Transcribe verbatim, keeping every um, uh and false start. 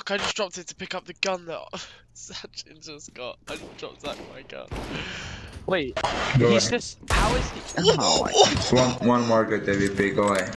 Fuck, I just dropped it to pick up the gun that Sachin just got. I just dropped that my gun. Wait, Go he's away. just. How is he? Oh my. One, one more good W P, go away.